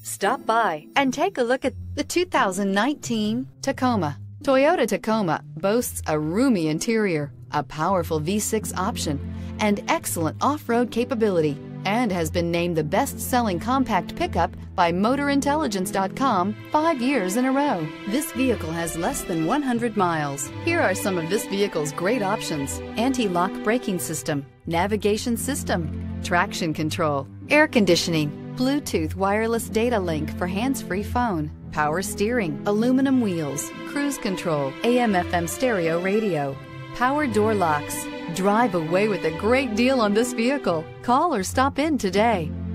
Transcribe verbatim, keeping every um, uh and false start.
Stop by and take a look at the two thousand nineteen Tacoma. Toyota Tacoma boasts a roomy interior, a powerful V six option, and excellent off-road capability, and has been named the best-selling compact pickup by Motor Intelligence dot com five years in a row. This vehicle has less than one hundred miles. Here are some of this vehicle's great options: anti-lock braking system, navigation system, traction control, air conditioning, Bluetooth wireless data link for hands-free phone, power steering, aluminum wheels, cruise control, A M F M stereo radio, power door locks. Drive away with a great deal on this vehicle. Call or stop in today.